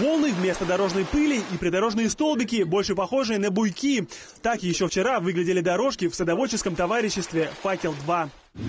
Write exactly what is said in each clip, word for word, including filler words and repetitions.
волны вместо дорожной пыли и придорожные столбики, больше похожие на буйки. Так еще вчера выглядели дорожки в садоводческом товариществе «Факел-два».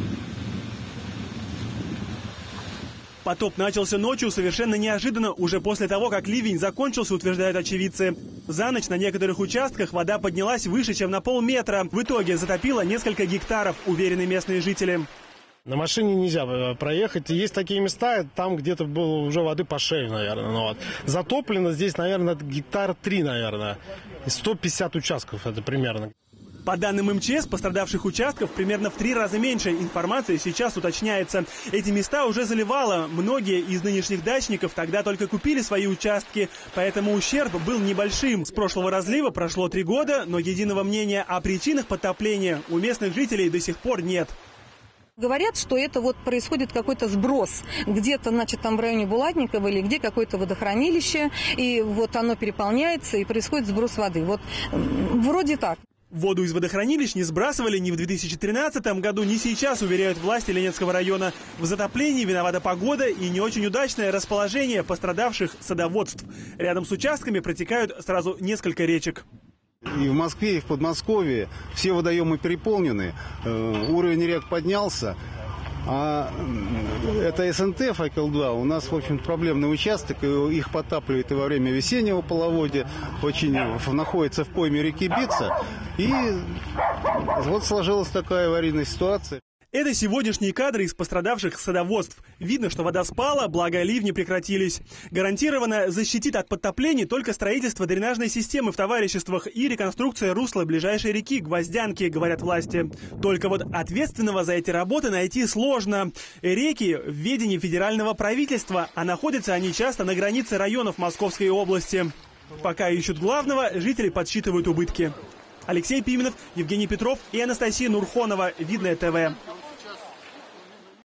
Потоп начался ночью совершенно неожиданно, уже после того, как ливень закончился, утверждают очевидцы. За ночь на некоторых участках вода поднялась выше, чем на полметра. В итоге затопило несколько гектаров, уверены местные жители. На машине нельзя проехать. Есть такие места, там где-то было уже воды по шею, наверное. Ну, вот. Затоплено здесь, наверное, гектар три, наверное. сто пятьдесят участков это примерно. По данным эм че эс, пострадавших участков примерно в три раза меньше. Информация сейчас уточняется. Эти места уже заливало. Многие из нынешних дачников тогда только купили свои участки, поэтому ущерб был небольшим. С прошлого разлива прошло три года, но единого мнения о причинах потопления у местных жителей до сих пор нет. Говорят, что это вот происходит какой-то сброс. Где-то, значит, там в районе Булатникова или где какое-то водохранилище, и вот оно переполняется, и происходит сброс воды. Вот вроде так. Воду из водохранилищ не сбрасывали ни в две тысячи тринадцатом году, ни сейчас, уверяют власти Ленецкого района. В затоплении виновата погода и не очень удачное расположение пострадавших садоводств. Рядом с участками протекают сразу несколько речек. И в Москве, и в Подмосковье все водоемы переполнены, уровень рек поднялся. А это эс эн тэ «Факел-два». У нас, в общем, проблемный участок. Их подтапливает и во время весеннего половодья. Очень находится в пойме реки Бица. И вот сложилась такая аварийная ситуация. Это сегодняшние кадры из пострадавших садоводств. Видно, что вода спала, благо ливни прекратились. Гарантированно защитит от подтоплений только строительство дренажной системы в товариществах и реконструкция русла ближайшей реки Гвоздянки, говорят власти. Только вот ответственного за эти работы найти сложно. Реки в ведении федерального правительства, а находятся они часто на границе районов Московской области. Пока ищут главного, жители подсчитывают убытки. Алексей Пименов, Евгений Петров и Анастасия Нурхонова. Видное ТВ.